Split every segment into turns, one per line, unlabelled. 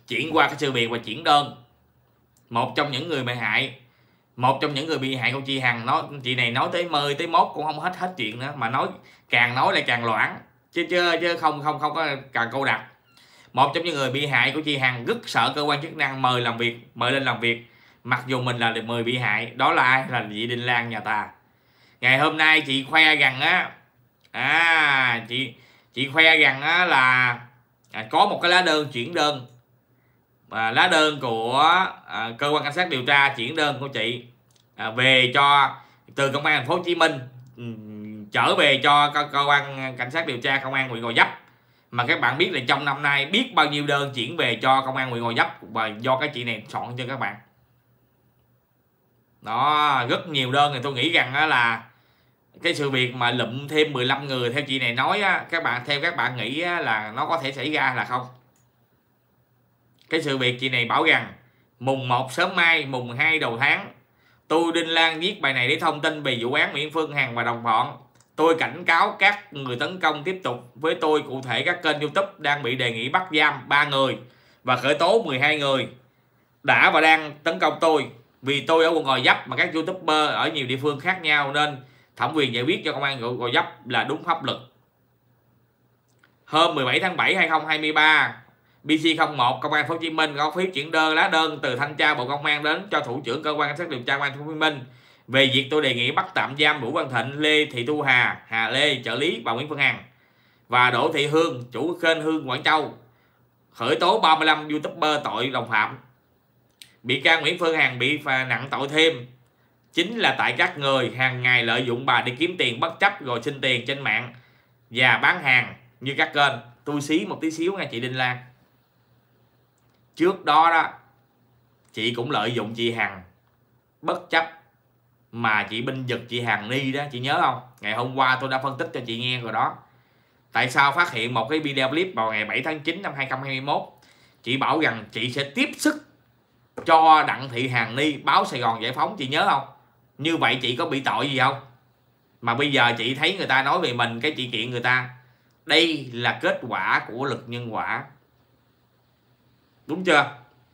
chuyển qua cái sự việc và chuyển đơn. Một trong những người bị hại, một trong những người bị hại của chị Hằng, chị này nói tới mơi tới mốt cũng không hết chuyện nữa, mà nói lại càng loãng, chứ không có càng câu đặt. Một trong những người bị hại của chị Hằng rất sợ cơ quan chức năng mời lên làm việc, mặc dù mình là người bị hại. Đó là ai? Là chị Đinh Lan nhà ta. Ngày hôm nay chị khoe rằng chị khoe rằng là có một cái lá đơn chuyển đơn, và lá đơn của cơ quan cảnh sát điều tra chuyển đơn của chị về cho từ công an thành phố Hồ Chí Minh trở về cho cơ quan cảnh sát điều tra công an huyện Gò Vấp. Mà các bạn biết là trong năm nay biết bao nhiêu đơn chuyển về cho công an huyện Gò Vấp và do cái chị này soạn cho các bạn. Đó, rất nhiều đơn. Thì tôi nghĩ rằng là cái sự việc mà lụm thêm 15 người theo chị này nói các bạn nghĩ là nó có thể xảy ra là không? Cái sự việc chị này bảo rằng mùng 1 sớm mai, mùng 2 đầu tháng, tôi Đinh Lan viết bài này để thông tin về vụ án Nguyễn Phương Hằng và đồng bọn. Tôi cảnh cáo các người tấn công tiếp tục với tôi, cụ thể các kênh YouTube đang bị đề nghị bắt giam 3 người và khởi tố 12 người đã và đang tấn công tôi. Vì tôi ở quận Gò Vấp mà các YouTuber ở nhiều địa phương khác nhau, nên thẩm quyền giải quyết cho công an quận Gò Vấp là đúng pháp luật. Hôm 17 tháng 7 2023, BC01 công an thành phố Hồ Chí Minh có phiếu chuyển lá đơn từ thanh tra Bộ Công an đến cho thủ trưởng cơ quan cảnh sát điều tra công an thành phố Hồ Chí Minh về việc tôi đề nghị bắt tạm giam Vũ Văn Thịnh, Lê Thị Thu Hà Lê trợ lý và Nguyễn Phương Hằng và Đỗ Thị Hương chủ kênh Hương Quảng Châu, khởi tố 35 YouTuber tội đồng phạm. Bị can Nguyễn Phương Hằng bị nặng tội thêm chính là tại các người hàng ngày lợi dụng bà để kiếm tiền bất chấp rồi xin tiền trên mạng và bán hàng như các kênh. Tôi xí một tí xíu nha chị Đinh Lan. Trước đó chị cũng lợi dụng chị Hằng bất chấp mà chị binh giật chị Hằng Ni đó, chị nhớ không? Ngày hôm qua tôi đã phân tích cho chị nghe rồi đó. Tại sao phát hiện một cái video clip vào ngày 7 tháng 9 năm 2021, chị bảo rằng chị sẽ tiếp sức cho Đặng Thị Hằng Ni báo Sài Gòn Giải Phóng, chị nhớ không? Như vậy chị có bị tội gì không? Mà bây giờ chị thấy người ta nói về mình, cái chị kiện người ta. Đây là kết quả của lực nhân quả, đúng chưa?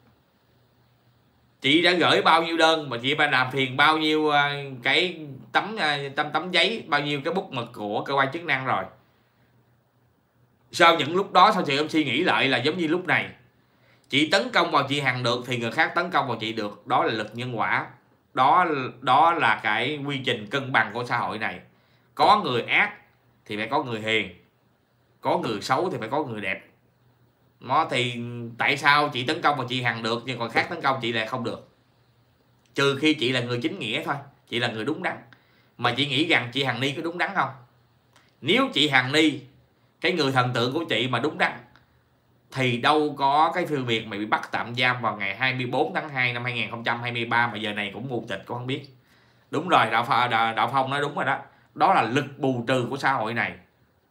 Chị đã gửi bao nhiêu đơn mà chị phải làm phiền bao nhiêu cái tấm giấy, bao nhiêu cái bút mực của cơ quan chức năng rồi. Sau những lúc đó, sao chị em suy nghĩ lại là giống như lúc này chị tấn công vào chị Hằng được thì người khác tấn công vào chị được. Đó là lực nhân quả. Đó là cái quy trình cân bằng của xã hội này. Có người ác thì phải có người hiền, có người xấu thì phải có người đẹp. Nó thì tại sao chị tấn công vào chị Hằng được nhưng còn khác tấn công chị lại không được? Trừ khi chị là người chính nghĩa thôi, chị là người đúng đắn. Mà chị nghĩ rằng chị Hằng Ni có đúng đắn không? Nếu chị Hằng Ni, cái người thần tượng của chị mà đúng đắn thì đâu có cái sự việc mà bị bắt tạm giam vào ngày 24 tháng 2 năm 2023 mà giờ này cũng mù tịch cũng không biết. Đúng rồi, Đạo Phong nói đúng rồi đó. Đó là lực bù trừ của xã hội này.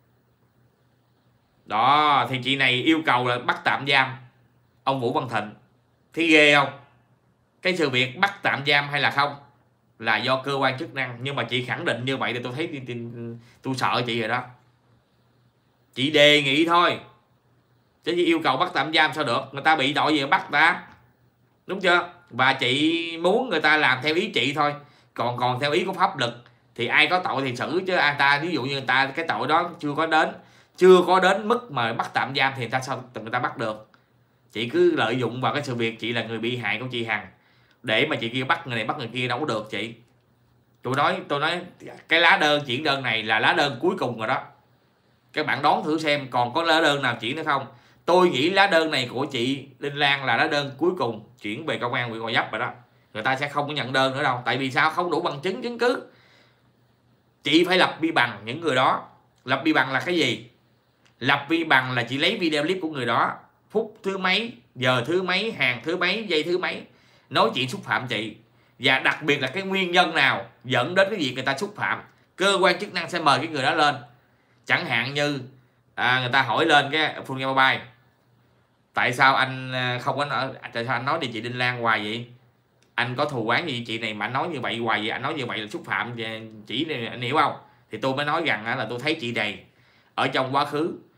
Đó, thì chị này yêu cầu là bắt tạm giam ông Vũ Văn Thịnh. Thấy ghê không? Cái sự việc bắt tạm giam hay là không là do cơ quan chức năng. Nhưng mà chị khẳng định như vậy thì tôi thấy tôi sợ chị rồi đó. Chị đề nghị thôi, chứ chị yêu cầu bắt tạm giam sao được? Người ta bị tội gì mà bắt ta, đúng chưa? Và chị muốn người ta làm theo ý chị thôi. Còn theo ý của pháp luật thì ai có tội thì xử, chứ ai ta ví dụ như người ta cái tội đó chưa có đến mức mà bắt tạm giam thì người ta bắt được. Chị cứ lợi dụng vào cái sự việc chị là người bị hại của chị Hằng để mà chị kia bắt người này bắt người kia, đâu có được chị. Tôi nói cái lá đơn chuyển đơn này là lá đơn cuối cùng rồi đó. Các bạn đoán thử xem còn có lá đơn nào chuyển nữa không? Tôi nghĩ lá đơn này của chị Đinh Lan là lá đơn cuối cùng chuyển về công an huyện Gò Vấp rồi đó. Người ta sẽ không có nhận đơn nữa đâu. Tại vì sao? Không đủ bằng chứng chứng cứ. Chị phải lập vi bằng những người đó. Lập vi bằng là cái gì? Lập vi bằng là chị lấy video clip của người đó, phút thứ mấy, giờ thứ mấy, hàng thứ mấy, giây thứ mấy, nói chuyện xúc phạm chị. Và đặc biệt là cái nguyên nhân nào dẫn đến cái việc người ta xúc phạm. Cơ quan chức năng sẽ mời cái người đó lên. Chẳng hạn như người ta hỏi lên cái Full Mobile, tại sao anh không có tại sao anh nói đi chị Đinh Lan hoài vậy? Anh có thù oán gì chị này mà anh nói như vậy hoài vậy? Anh nói như vậy là xúc phạm chị này, anh hiểu không? Thì tôi mới nói rằng là tôi thấy chị này ở trong quá khứ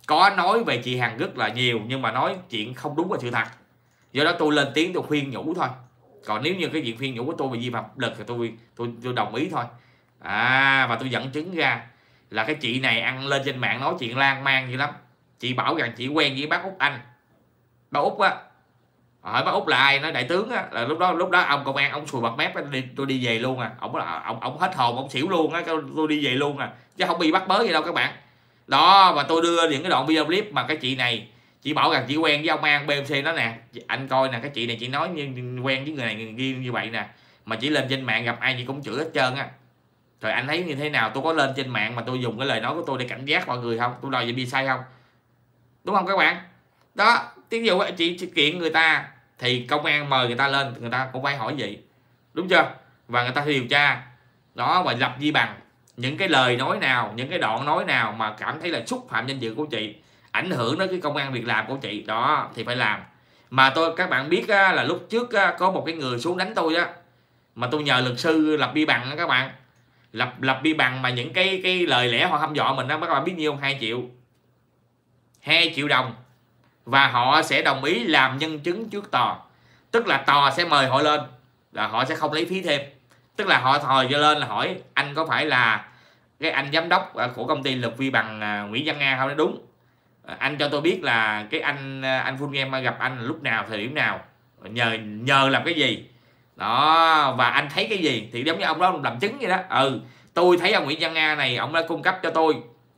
có nói về chị Hằng rất là nhiều, nhưng mà nói chuyện không đúng với sự thật. Do đó tôi lên tiếng tôi khuyên nhủ thôi. Còn nếu như cái chuyện khuyên nhủ của tôi về vi phạm pháp luật thì tôi đồng ý thôi. Và tôi dẫn chứng ra là cái chị này ăn lên trên mạng nói chuyện lan man dữ lắm. Chị bảo rằng chị quen với bác Út Anh. Bác Út á, hỏi bác Út là ai, nói đại tướng á, là lúc đó ông công an ông sùi bọt mép, tôi đi về luôn ông hết hồn, ông xỉu luôn á, tôi đi về luôn chứ không bị bắt bớ gì đâu các bạn. Đó, và tôi đưa những cái đoạn video clip mà cái chị này chị bảo rằng chị quen với ông An BMC đó nè, anh coi nè, cái chị này chị nói như quen với người này người kia như vậy nè, mà chỉ lên trên mạng gặp ai chị cũng chửi hết trơn á. Rồi anh thấy như thế nào? Tôi có lên trên mạng mà tôi dùng cái lời nói của tôi để cảnh giác mọi người không? Tôi đòi gì bị sai không? Đúng không các bạn? Đó, ví dụ chị kiện người ta thì công an mời người ta lên, người ta cũng phải hỏi gì, đúng chưa? Và người ta điều tra đó và lập vi bằng những cái lời nói nào, những cái đoạn nói nào mà cảm thấy là xúc phạm danh dự của chị, ảnh hưởng đến cái công ăn việc làm của chị đó thì phải làm. Mà các bạn biết là lúc trước có một cái người xuống đánh tôi đó, mà tôi nhờ luật sư lập vi bằng đó các bạn, lập vi bằng mà những cái lời lẽ họ hăm dọa mình đó, các bạn biết nhiêu không? 2 triệu đồng, và họ sẽ đồng ý làm nhân chứng trước tòa, tức là tòa sẽ mời họ lên, là họ sẽ không lấy phí thêm, tức là họ thòi cho lên là hỏi anh có phải là cái anh giám đốc của công ty lập vi bằng Nguyễn Văn Nga không? Nói đúng. Anh cho tôi biết là cái anh Full Game gặp anh lúc nào, thời điểm nào, nhờ làm cái gì đó, và anh thấy cái gì, thì giống như ông đó làm chứng vậy đó. Tôi thấy ông Nguyễn Văn Nga này, ông đã cung cấp cho tôi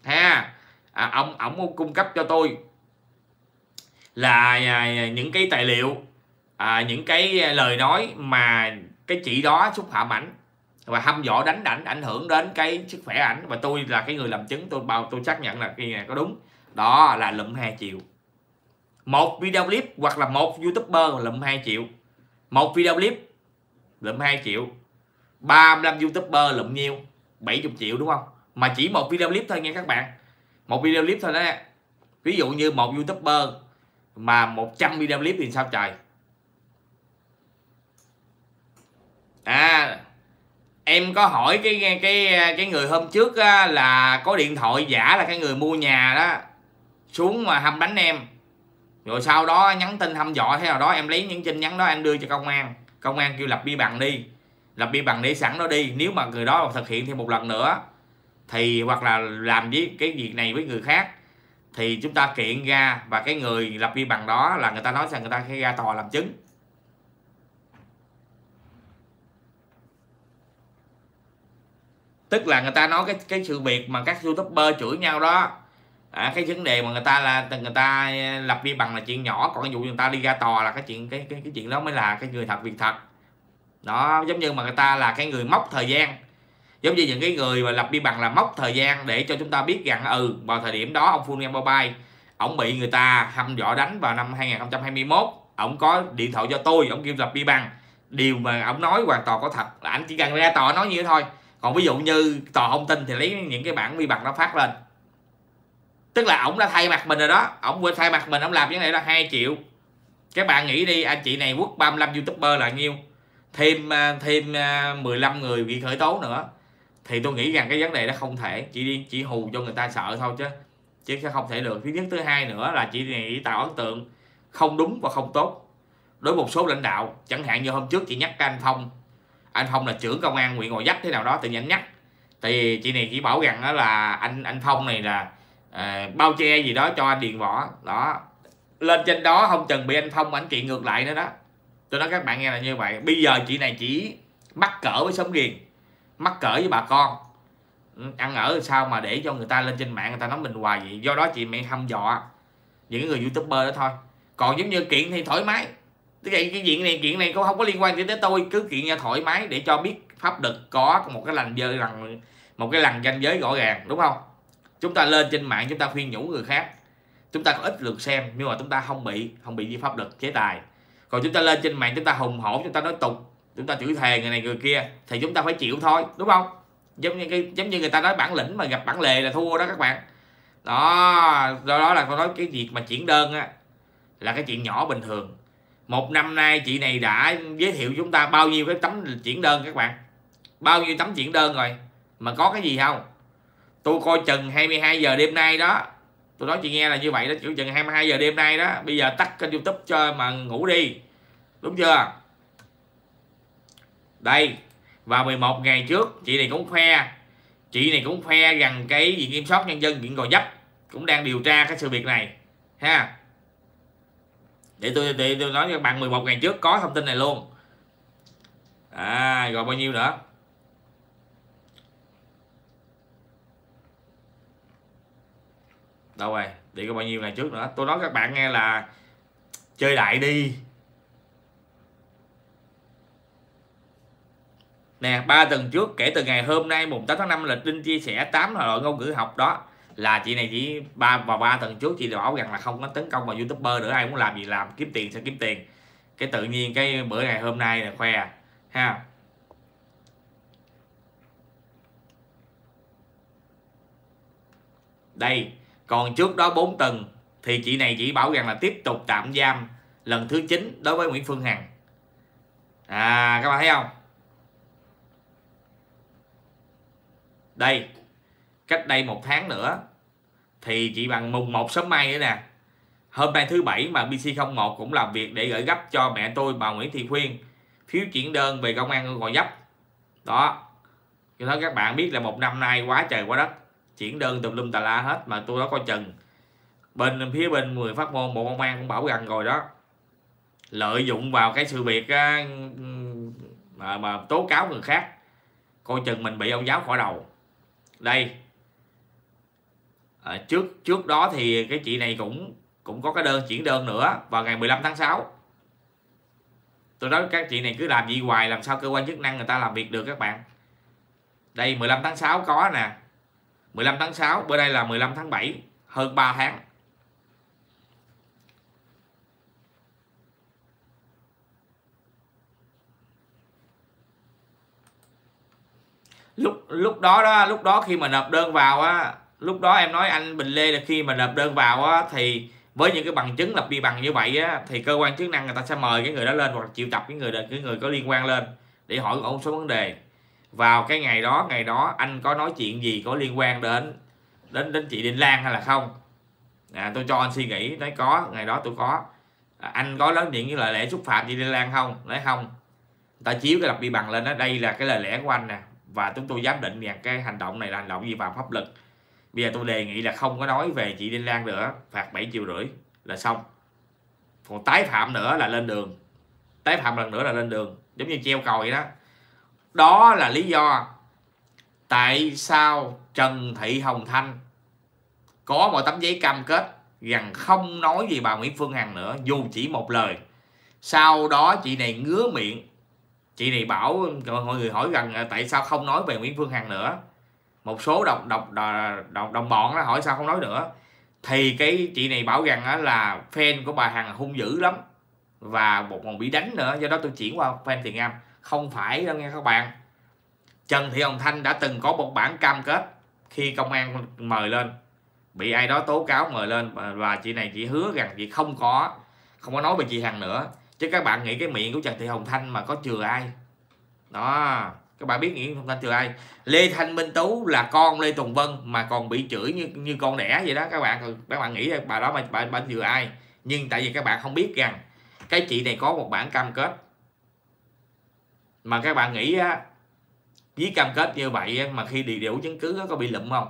ông cung cấp cho tôi là những cái tài liệu, những cái lời nói mà cái chị đó xúc phạm ảnh và hăm dọa đánh ảnh, ảnh hưởng đến cái sức khỏe ảnh, và tôi là cái người làm chứng, tôi xác nhận là cái này có đúng. Đó là lụm 2 triệu. Một video clip hoặc là một YouTuber lụm 2 triệu. Một video clip lụm 2 triệu. 35 YouTuber lụm nhiêu? 70 triệu đúng không? Mà chỉ một video clip thôi nha các bạn. Một video clip thôi đó. Ví dụ như một YouTuber mà 100 video clip thì sao trời? Em có hỏi cái người hôm trước là có điện thoại giả là cái người mua nhà đó xuống mà hăm đánh em, rồi sau đó nhắn tin hăm dọa thế nào đó, em lấy những tin nhắn đó em đưa cho công an kêu lập biên bằng đi, lập biên bằng để sẵn đó đi, nếu mà người đó thực hiện thêm một lần nữa thì hoặc là làm với cái việc này với người khác thì chúng ta kiện ra, và cái người lập biên bằng đó là người ta nói rằng người ta sẽ ra tòa làm chứng. Tức là người ta nói cái sự việc mà các YouTuber chửi nhau đó, cái vấn đề mà người ta lập biên bằng là chuyện nhỏ, còn cái vụ người ta đi ra tòa là cái chuyện đó mới là cái người thật việc thật. Đó, giống như mà người ta là cái người mốc thời gian, giống như những cái người mà lập biên bằng là mốc thời gian để cho chúng ta biết rằng vào thời điểm đó ông Full Game Mobile ổng bị người ta hăm dọa đánh vào năm 2021, ổng có điện thoại cho tôi, ổng kêu lập biên bằng, điều mà ổng nói hoàn toàn có thật, là anh chỉ cần ra tòa nói như thế thôi. Còn ví dụ như tòa không tin thì lấy những cái bản biên bằng nó phát lên, tức là ổng đã thay mặt mình rồi đó, ổng thay mặt mình, ổng làm cái này là 2 triệu. Các bạn nghĩ đi, anh chị này quất 35 YouTuber là nhiêu, thêm 15 người bị khởi tố nữa, thì tôi nghĩ rằng cái vấn đề đó không thể, chỉ hù cho người ta sợ thôi chứ không thể được. Thứ nhất, thứ hai nữa là chị này tạo ấn tượng không đúng và không tốt đối một số lãnh đạo, chẳng hạn như hôm trước chị nhắc cái anh Phong là trưởng công an huyện Gò Vấp thế nào đó, tự nhiên anh nhắc, thì chị này chỉ bảo rằng đó là anh Phong này là bao che gì đó cho anh Điền Võ đó, lên trên đó không chừng bị anh Phong ảnh kiện ngược lại nữa đó. Tôi nói các bạn nghe là như vậy. Bây giờ chị này chỉ mắc cỡ với Sống Điền, mắc cỡ với bà con, ăn ở sao mà để cho người ta lên trên mạng người ta nói mình hoài vậy. Do đó chị mẹ hăm dọa những người YouTuber đó thôi. Còn giống như kiện thì thoải mái, cái chuyện này cũng không có liên quan gì tới tôi, cứ kiện nha thoải mái để cho biết pháp luật có một cái lằn ranh giới rõ ràng, đúng không? Chúng ta lên trên mạng chúng ta khuyên nhủ người khác, chúng ta có ít lượt xem nhưng mà chúng ta không bị vi pháp luật chế tài. Còn chúng ta lên trên mạng chúng ta hùng hổ, chúng ta nói tục, chúng ta chửi thề người này người kia thì chúng ta phải chịu thôi, đúng không? Giống như người ta nói bản lĩnh mà gặp bản lề là thua đó các bạn. Đó là tôi nói cái việc mà chuyển đơn á là cái chuyện nhỏ bình thường. Một năm nay chị này đã giới thiệu chúng ta bao nhiêu cái tấm chuyển đơn các bạn, bao nhiêu tấm chuyển đơn rồi mà có cái gì không? Tôi coi chừng 22 giờ đêm nay đó Tôi nói chị nghe là như vậy đó, chừng 22 giờ đêm nay đó. Bây giờ tắt kênh YouTube cho mà ngủ đi, đúng chưa? Đây, và 11 ngày trước chị này cũng khoe rằng cái Viện Kiểm soát Nhân dân huyện Gò Vấp cũng đang điều tra cái sự việc này ha. Để tôi nói cho các bạn, 11 ngày trước có thông tin này luôn. Rồi bao nhiêu nữa? Đâu rồi? Để có bao nhiêu ngày trước nữa. Tôi nói các bạn nghe là chơi đại đi. Nè, 3 tuần trước kể từ ngày hôm nay mùng 8 tháng 5 lịch Linh chia sẻ 8 loại ngôn ngữ học đó, là chị này chỉ 3 tuần trước chị bảo rằng là không có tấn công vào YouTuber nữa, ai muốn làm gì làm, kiếm tiền sẽ kiếm tiền. Cái tự nhiên cái bữa ngày hôm nay là khoe ha. Đây, còn trước đó 4 tuần thì chị này chỉ bảo rằng là tiếp tục tạm giam lần thứ 9 đối với Nguyễn Phương Hằng. Các bạn thấy không? Đây, cách đây 1 tháng nữa thì chị bằng mùng 1 sớm mai nữa nè. Hôm nay thứ Bảy mà BC01 cũng làm việc để gửi gấp cho mẹ tôi, bà Nguyễn Thị Khuyên, phiếu chuyển đơn về công an Gò Vấp. Đó, cho nên các bạn biết là 1 năm nay quá trời quá đất, chuyển đơn tùm lum tà la hết, mà tôi đó coi chừng. Phía bên người phát ngôn Bộ Công an cũng bảo rằng rồi đó, lợi dụng vào cái sự việc mà tố cáo người khác, coi chừng mình bị ông giáo khỏi đầu. Đây, trước đó thì cái chị này cũng có cái chuyển đơn nữa vào ngày 15 tháng 6. Tôi nói các chị này cứ làm gì hoài, làm sao cơ quan chức năng người ta làm việc được các bạn. Đây, 15 tháng 6 có nè, 15 tháng 6, bữa đây là 15 tháng 7, hơn 3 tháng. Lúc đó khi mà nộp đơn vào á, lúc đó em nói anh Bình Lê là khi mà nộp đơn vào á, thì với những cái bằng chứng lập biên bằng như vậy á, thì cơ quan chức năng người ta sẽ mời cái người đó lên, hoặc triệu tập cái người có liên quan lên để hỏi một số vấn đề. Vào cái ngày đó anh có nói chuyện gì có liên quan đến chị Đinh Lan hay là không? Tôi cho anh suy nghĩ, nói có, ngày đó tôi có. Anh có nói những cái lời lẽ xúc phạm chị Đinh Lan không? Nói không. Người ta chiếu cái lập biên bằng lên đó, đây là cái lời lẽ của anh nè, và chúng tôi giám định rằng cái hành động này là hành động vi phạm pháp luật. Bây giờ tôi đề nghị là không có nói về chị Đinh Lan nữa, phạt 7,5 triệu là xong. Còn tái phạm nữa là lên đường, tái phạm lần nữa là lên đường, giống như treo còi đó. Đó là lý do tại sao Trần Thị Hồng Thanh có một tấm giấy cam kết rằng không nói gì bà Nguyễn Phương Hằng nữa, dù chỉ một lời. Sau đó chị này ngứa miệng, chị này bảo mọi người hỏi rằng tại sao không nói về Nguyễn Phương Hằng nữa. Một số đồng bọn đó hỏi sao không nói nữa, thì cái chị này bảo rằng là fan của bà Hằng hung dữ lắm và còn bị đánh nữa, do đó tôi chuyển qua fan Thiện Âm. Không phải đâu nha các bạn. Trần Thị Hồng Thanh đã từng có một bản cam kết khi công an mời lên, bị ai đó tố cáo mời lên, và chị này chỉ hứa rằng chị không có nói về chị Hằng nữa. Chứ các bạn nghĩ cái miệng của Trần Thị Hồng Thanh mà có chừa ai đó? Các bạn biết Nguyễn Hồng Thanh chừa ai? Lê Thanh Minh Tú là con Lê Tùng Vân mà còn bị chửi như con đẻ vậy đó các bạn nghĩ bà đó bà chừa ai? Nhưng tại vì các bạn không biết rằng cái chị này có một bản cam kết, mà các bạn nghĩ á, với cam kết như vậy mà khi đầy đủ chứng cứ có bị lụm không?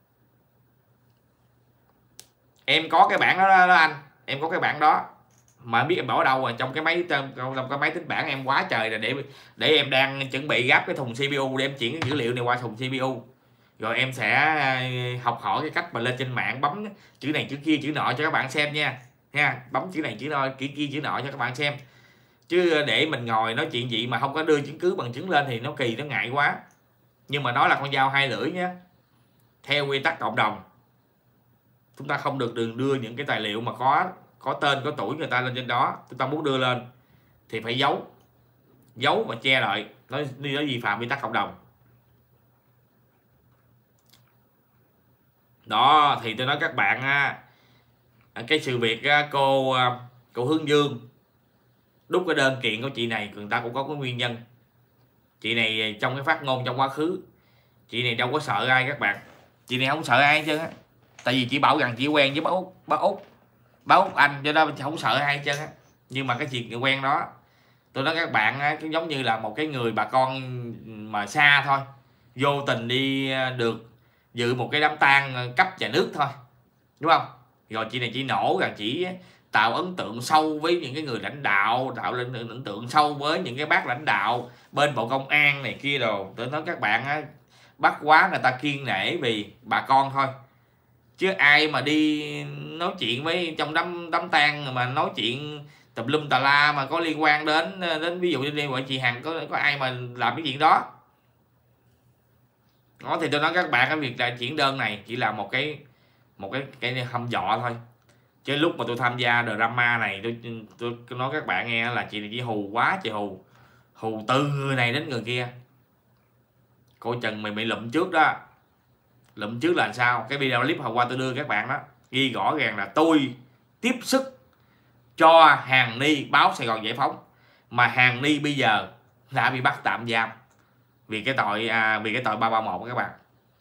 Em có cái bản đó anh, em có cái bản đó mà biết em bỏ đâu rồi, trong cái máy tính bảng em quá trời rồi, để em đang chuẩn bị gấp cái thùng CPU để em chuyển cái dữ liệu này qua thùng CPU, rồi em sẽ học hỏi cái cách mà lên trên mạng bấm chữ này chữ kia chữ nọ cho các bạn xem nha, bấm chữ này chữ nọ chữ kia chữ nọ cho các bạn xem. Chứ để mình ngồi nói chuyện gì mà không có đưa chứng cứ bằng chứng lên thì nó kỳ, nó ngại quá. Nhưng mà nó là con dao hai lưỡi nhé. Theo quy tắc cộng đồng, chúng ta không được đưa những cái tài liệu mà có tên có tuổi người ta lên trên đó. Chúng ta muốn đưa lên thì phải giấu và che lại, nó vi phạm quy tắc cộng đồng đó. Thì tôi nói các bạn cái sự việc cô Hương Dương đúc cái đơn kiện của chị này, người ta cũng có cái nguyên nhân. Chị này trong cái phát ngôn trong quá khứ, chị này đâu có sợ ai các bạn, chị này không sợ ai hết trơn á. Tại vì chị Bảo rằng chị quen với bác Út Anh, cho nên không sợ ai chứ. Nhưng mà cái chuyện quen đó, tôi nói các bạn á, giống như là một cái người bà con mà xa thôi, vô tình đi được dự một cái đám tang cấp nhà nước thôi, đúng không? Rồi chị này chị nổ rằng chỉ tạo ấn tượng sâu với những cái người lãnh đạo, tạo lên ấn tượng sâu với những cái bác lãnh đạo bên bộ công an này kia đồ. Tôi nói các bạn á, bắt quá người ta kiêng nể vì bà con thôi, chứ ai mà đi nói chuyện với trong đám tang mà nói chuyện tùm lum tà la mà có liên quan đến ví dụ như đi gọi chị Hằng, có ai mà làm cái chuyện đó. Đó thì tôi nói các bạn, cái việc là chuyển đơn này chỉ là một cái hăm dọa thôi, chứ lúc mà tôi tham gia drama này tôi nói các bạn nghe là chị này chỉ hù quá chị hù từ người này đến người kia. Coi chừng mày bị lụm trước đó. Lụm trước là sao? Cái video clip hôm qua tôi đưa các bạn đó, ghi rõ ràng là tôi tiếp sức cho Hàn Ni báo Sài Gòn Giải Phóng, mà Hàn Ni bây giờ đã bị bắt tạm giam vì cái tội 331 các bạn.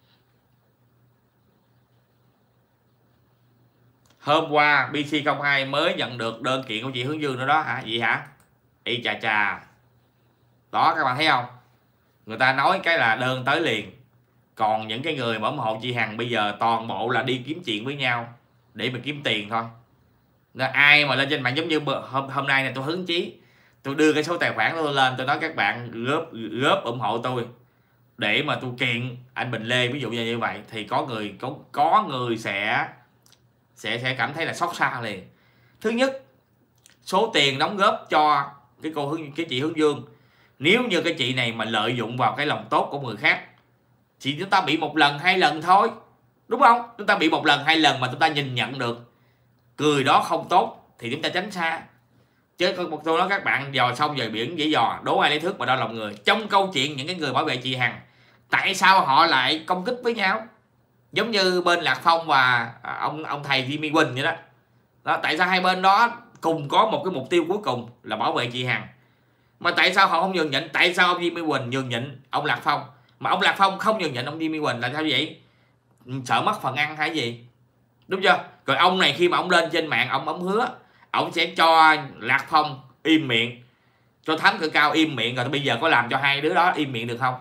Hôm qua BC02 mới nhận được đơn kiện của chị Hướng Dương nữa đó hả? Vậy hả? Y chà chà. Đó các bạn thấy không? Người ta nói cái là đơn tới liền. Còn những cái người mà ủng hộ chị Hằng bây giờ toàn bộ là đi kiếm chuyện với nhau để mà kiếm tiền thôi. Nên ai mà lên trên mạng giống như hôm nay này tôi hứng chí, tôi đưa cái số tài khoản tôi lên, tôi nói các bạn góp ủng hộ tôi để mà tôi kiện anh Bình Lê, ví dụ như vậy thì có người sẽ cảm thấy là xót xa liền. Thứ nhất, số tiền đóng góp cho cái chị Hướng Dương, nếu như cái chị này mà lợi dụng vào cái lòng tốt của người khác thì chúng ta bị một lần hai lần thôi, đúng không? Chúng ta bị một lần hai lần mà chúng ta nhìn nhận được người đó không tốt thì chúng ta tránh xa. Chứ tôi nói các bạn dò xong rồi biển dễ dò, đố ai lấy thước mà đo lòng người. Trong câu chuyện những cái người bảo vệ chị Hằng, tại sao họ lại công kích với nhau giống như bên Lạc Phong và ông thầy Jimmy Quỳnh vậy đó. Đó, tại sao hai bên đó cùng có một cái mục tiêu cuối cùng là bảo vệ chị Hằng, mà tại sao họ không nhường nhịn? Tại sao ông Jimmy Quỳnh nhường nhịn ông Lạc Phong mà ông Lạc Phong không nhường nhịn ông Jimmy Quỳnh là sao vậy? Sợ mất phần ăn hay gì? Đúng chưa? Rồi ông này khi mà ông lên trên mạng ông hứa ông sẽ cho Lạc Phong im miệng, cho Thám Tử Cao im miệng, rồi bây giờ có làm cho hai đứa đó im miệng được không?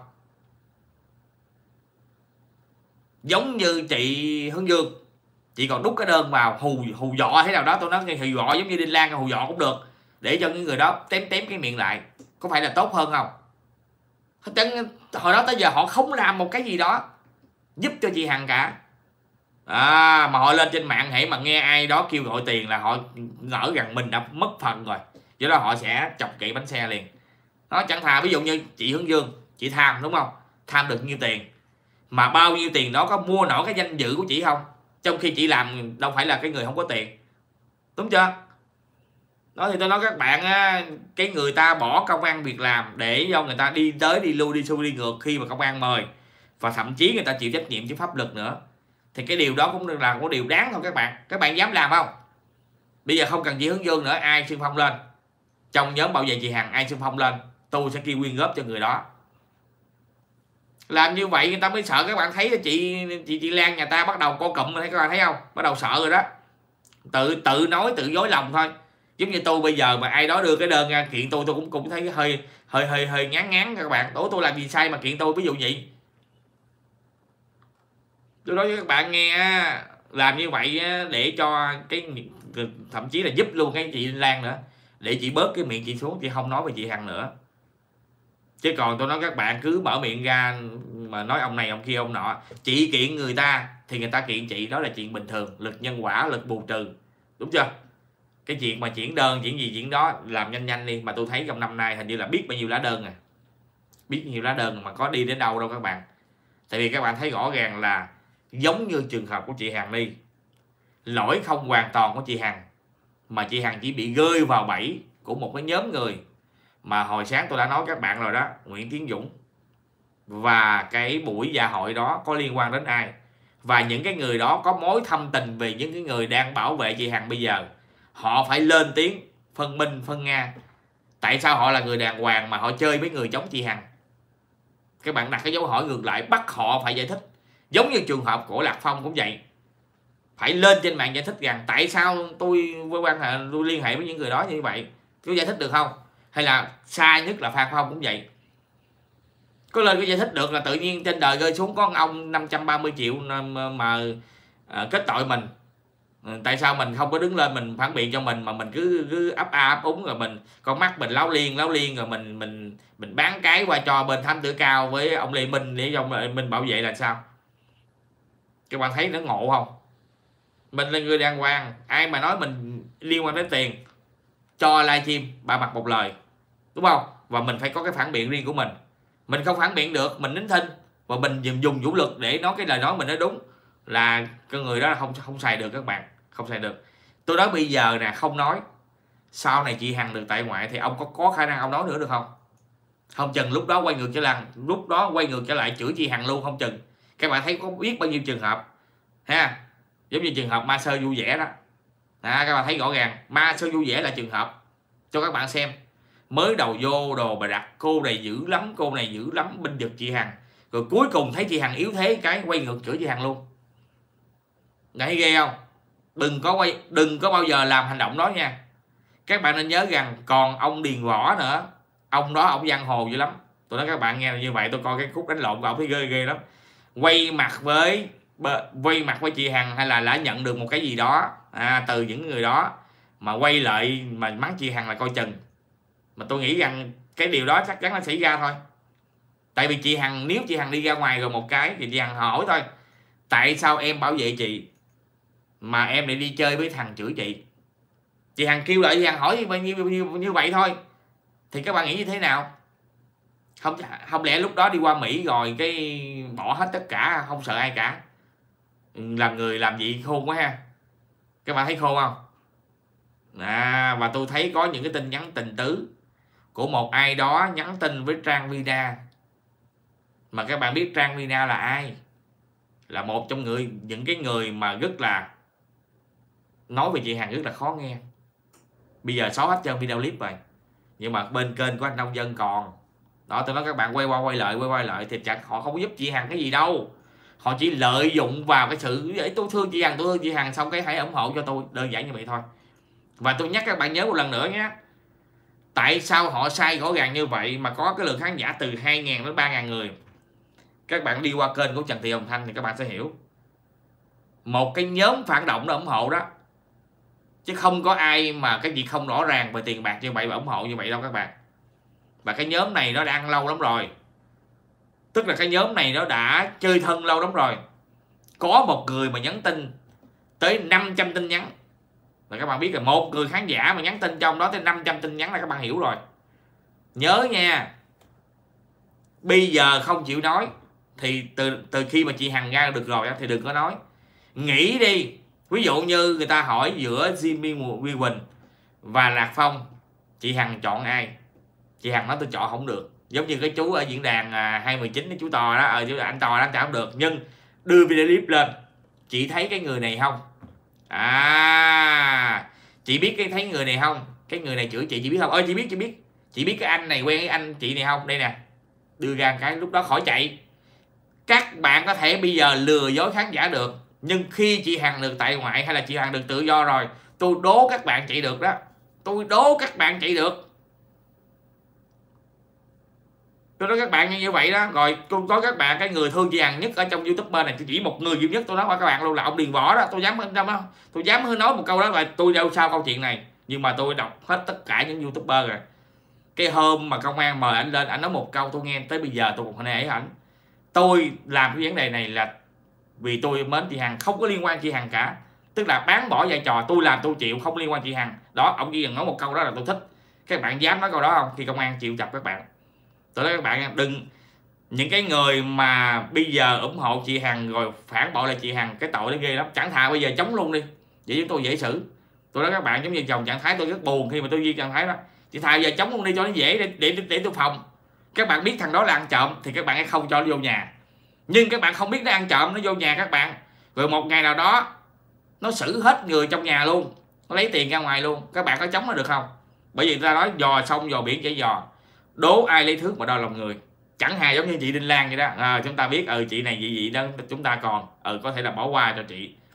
Giống như chị Hướng Dương, chị còn đút cái đơn vào hù dọa thế nào đó. Tôi nói hù dọa giống như Đinh Lan, hù dọa cũng được để cho những người đó tém cái miệng lại, có phải là tốt hơn không? Hồi đó tới giờ họ không làm một cái gì đó giúp cho chị Hằng cả. Mà họ lên trên mạng hãy mà nghe ai đó kêu gọi tiền là họ ngỡ rằng mình đã mất phần rồi, do đó họ sẽ chọc kỵ bánh xe liền. Nó chẳng thà ví dụ như chị Hướng Dương, chị tham đúng không? Tham được nhiêu tiền, mà bao nhiêu tiền đó có mua nổi cái danh dự của chị không? Trong khi chị làm đâu phải là cái người không có tiền, đúng chưa? Đó thì tôi nói các bạn á, cái người ta bỏ công ăn việc làm để cho người ta đi tới đi lui đi xuôi đi ngược khi mà công an mời, và thậm chí người ta chịu trách nhiệm trước pháp luật nữa, thì cái điều đó cũng là một điều đáng thôi các bạn. Các bạn dám làm không? Bây giờ không cần chị Hướng Dương nữa, ai xung phong lên trong nhóm bảo vệ chị Hằng, ai xung phong lên, tôi sẽ kêu quyên góp cho người đó. Làm như vậy người ta mới sợ. Các bạn thấy chị Lan nhà ta bắt đầu co cụm rồi, các bạn thấy không? Bắt đầu sợ rồi đó. Tự nói tự dối lòng thôi. Giống như tôi bây giờ mà ai đó đưa cái đơn ra kiện tôi cũng thấy hơi ngán các bạn. Tôi làm gì sai mà kiện tôi, ví dụ vậy. Tôi nói với các bạn nghe, làm như vậy để cho thậm chí là giúp luôn cái chị Lan nữa, để chị bớt cái miệng chị xuống, chị không nói về chị Hằng nữa. Chứ còn tôi nói các bạn cứ mở miệng ra mà nói ông này ông kia ông nọ, chị kiện người ta thì người ta kiện chị, đó là chuyện bình thường, lực nhân quả, lực bù trừ, đúng chưa? Cái chuyện mà chuyển đơn chuyện gì chuyện đó làm nhanh đi. Mà tôi thấy trong năm nay hình như là biết bao nhiêu lá đơn biết nhiều lá đơn mà có đi đến đâu đâu các bạn. Tại vì các bạn thấy rõ ràng là giống như trường hợp của chị Hằng Ni, lỗi không hoàn toàn của chị Hằng, mà chị Hằng chỉ bị rơi vào bẫy của một cái nhóm người mà hồi sáng tôi đã nói các bạn rồi đó, Nguyễn Tiến Dũng. Và cái buổi dạ hội đó có liên quan đến ai, và những cái người đó có mối thâm tình về những cái người đang bảo vệ chị Hằng bây giờ. Họ phải lên tiếng phân minh phân nga tại sao họ là người đàng hoàng mà họ chơi với người chống chị Hằng. Các bạn đặt cái dấu hỏi ngược lại, bắt họ phải giải thích. Giống như trường hợp của Lạc Phong cũng vậy. phải lên trên mạng giải thích rằng tại sao tôi tôi liên hệ với những người đó như vậy, có giải thích được không? Hay là sai nhất là Phan Phong cũng vậy, có lên có giải thích được là tự nhiên trên đời rơi xuống có ông 530 triệu mà kết tội mình. Tại sao mình không có đứng lên mình phản biện cho mình, mà mình cứ ấp a ấp úng, rồi mình con mắt mình láo liên rồi mình bán cái qua cho bên Thám Tử Cao với ông Lê Minh để cho ông Lê Minh bảo vệ là sao? Các bạn thấy nó ngộ không? Mình là người đàng hoàng, ai mà nói mình liên quan đến tiền cho livestream ba mặt một lời, đúng không? Và mình phải có cái phản biện riêng của mình. Mình không phản biện được, mình nín thinh và mình dùng vũ lực để nói cái lời nói mình nói đúng, là cái người đó không xài được các bạn, không xài được. Tôi nói bây giờ nè, không nói sau này chị Hằng được tại ngoại thì ông có khả năng ông nói nữa được không? Không chừng lúc đó quay ngược trở lại chửi chị Hằng luôn không chừng. Các bạn thấy có biết bao nhiêu trường hợp ha, giống như trường hợp ma sơ vui vẻ đó. Các bạn thấy rõ ràng ma sơ vui vẻ là trường hợp cho các bạn xem. Mới đầu vô đồ bà đặt cô này dữ lắm, cô này dữ lắm, binh vực chị Hằng, rồi cuối cùng thấy chị Hằng yếu thế cái quay ngược chửi chị Hằng luôn. Thấy ghê không? Đừng có bao giờ làm hành động đó nha. Các bạn nên nhớ rằng còn ông Điền Võ nữa, ông đó ông giang hồ dữ lắm. Tôi nói các bạn nghe là như vậy, tôi coi cái khúc đánh lộn của ông thấy ghê lắm. Quay mặt với chị Hằng hay là đã nhận được một cái gì đó từ những người đó mà quay lại mà mắng chị Hằng là coi chừng. Mà tôi nghĩ rằng cái điều đó chắc chắn nó xảy ra thôi. Tại vì chị Hằng, nếu chị Hằng đi ra ngoài rồi một cái thì chị Hằng hỏi thôi, tại sao em bảo vệ chị mà em lại đi chơi với thằng chửi chị? Chị Hằng kêu lại chị Hằng hỏi như vậy thôi, thì các bạn nghĩ như thế nào? Không lẽ lúc đó đi qua Mỹ rồi cái bỏ hết tất cả, không sợ ai cả? Làm người làm gì khôn quá ha. Các bạn thấy khôn không? Và tôi thấy có những cái tin nhắn tình tứ của một ai đó nhắn tin với Trang Vina. Mà các bạn biết Trang Vina là ai? Là một trong những cái người mà rất là nói về chị Hằng rất là khó nghe. Bây giờ xóa hết trơn video clip rồi, nhưng mà bên kênh của anh Nông Dân còn đó. Tôi nói các bạn quay qua quay lại thì chẳng họ không có giúp chị Hằng cái gì đâu. Họ chỉ lợi dụng vào cái sự tôi thương chị Hằng xong cái hãy ủng hộ cho tôi, đơn giản như vậy thôi. Và tôi nhắc các bạn nhớ một lần nữa nhé, tại sao họ sai rõ ràng như vậy mà có cái lượng khán giả từ 2.000 đến 3.000 người. Các bạn đi qua kênh của Trần Thị Hồng Thanh thì các bạn sẽ hiểu. Một cái nhóm phản động nó ủng hộ đó, chứ không có ai mà cái gì không rõ ràng về tiền bạc như vậy mà ủng hộ như vậy đâu các bạn. Và cái nhóm này nó đã ăn lâu lắm rồi, tức là cái nhóm này nó đã chơi thân lâu lắm rồi. Có một người mà nhắn tin tới 500 tin nhắn là các bạn biết là một người khán giả mà nhắn tin trong đó tới 500 tin nhắn là các bạn hiểu rồi. Nhớ nha, bây giờ không chịu nói thì từ khi mà chị Hằng ra được rồi thì đừng có nói. Nghĩ đi, ví dụ như người ta hỏi giữa Jimmy Huy Quỳnh và Lạc Phong, chị Hằng chọn ai? Chị Hằng nói tôi chọn không được. Giống như cái chú ở diễn đàn 219 cái chú To đó, anh To đó chọn không được, nhưng đưa video clip lên, chị thấy cái người này không? Chị biết thấy người này không? Cái người này chửi chị biết không? Chị biết cái anh này quen cái anh chị này không? Đây nè, đưa ra cái lúc đó khỏi chạy. Các bạn có thể bây giờ lừa dối khán giả được, nhưng khi chị Hằng được tại ngoại hay là chị Hằng được tự do rồi, tôi đố các bạn chạy được đó. Tôi nói các bạn như vậy đó. Rồi tôi có các bạn, cái người thương chị Hằng nhất ở trong YouTuber này chỉ một người duy nhất, tôi nói qua các bạn luôn, là ông Điền Võ đó. Tôi dám nói một câu đó là tôi đâu sao câu chuyện này, nhưng mà tôi đọc hết tất cả những YouTuber rồi. Cái hôm mà công an mời anh lên, anh nói một câu tôi nghe tới bây giờ tôi còn nể ảnh. Tôi làm cái vấn đề này là vì tôi mến chị Hằng, không có liên quan chị Hằng cả. Tức là bán bỏ vai trò, tôi làm tôi chịu, không liên quan chị Hằng. Đó, ông chỉ cần nói một câu đó là tôi thích. Các bạn dám nói câu đó không? Khi công an chịu chọc các bạn. Tôi nói các bạn đừng, những cái người mà bây giờ ủng hộ chị Hằng rồi phản bội lại chị Hằng, cái tội nó ghê lắm. Chẳng thà bây giờ chống luôn đi, vậy chúng tôi dễ xử. Tôi nói các bạn giống như chồng trạng thái tôi rất buồn khi mà tôi ghi trạng thái đó. Chị thà giờ chống luôn đi cho nó dễ để tôi phòng. Các bạn biết thằng đó là ăn trộm thì các bạn ấy không cho nó vô nhà. Nhưng các bạn không biết nó ăn trộm, nó vô nhà các bạn, rồi một ngày nào đó nó xử hết người trong nhà luôn, nó lấy tiền ra ngoài luôn. Các bạn có chống nó được không? Bởi vì người ta nói dò sông dò biển chảy dò, đố ai lấy thước mà đo lòng người. Chẳng hề giống như chị Đinh Lan vậy đó. Chúng ta biết chị này vậy đó, chúng ta còn có thể là bỏ qua cho chị.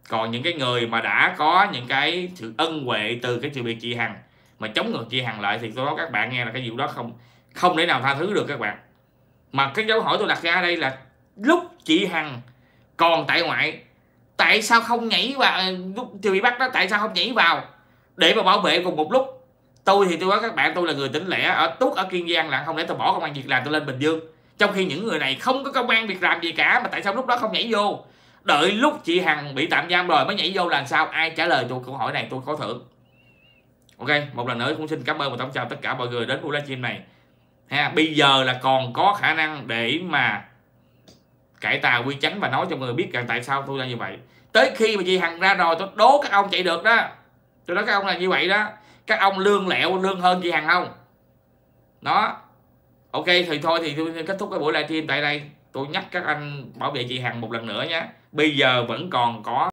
Còn những cái người mà đã có những cái sự ân huệ từ cái sự việc chị Hằng mà chống ngược chị Hằng lại, thì tôi nói các bạn nghe là cái vụ đó không thể nào tha thứ được các bạn. Mà cái dấu hỏi tôi đặt ra ở đây là lúc chị Hằng còn tại ngoại, tại sao không nhảy vào lúc chưa bị bắt đó, tại sao không nhảy vào để mà bảo vệ cùng một lúc? Tôi thì tôi nói các bạn, tôi là người tỉnh lẻ ở Tuốt ở Kiên Giang, là không lẽ tôi bỏ công an việc làm tôi lên Bình Dương, trong khi những người này không có công an việc làm gì cả, mà tại sao lúc đó không nhảy vô, đợi lúc chị Hằng bị tạm giam rồi mới nhảy vô là sao? Ai trả lời tôi câu hỏi này tôi có thưởng. Ok, một lần nữa cũng xin cảm ơn và tổng chào tất cả mọi người đến buổi livestream này ha. Bây giờ là còn có khả năng để mà cải tà quy chánh và nói cho người biết rằng tại sao tôi là như vậy. Tới khi mà chị Hằng ra rồi tôi đố các ông chạy được đó, tôi nói các ông là như vậy đó. Các ông lương lẹo lương hơn chị Hằng không đó. Ok thì thôi thì tôi kết thúc cái buổi livestream tại đây. Tôi nhắc các anh bảo vệ chị Hằng một lần nữa nhé. Bây giờ vẫn còn có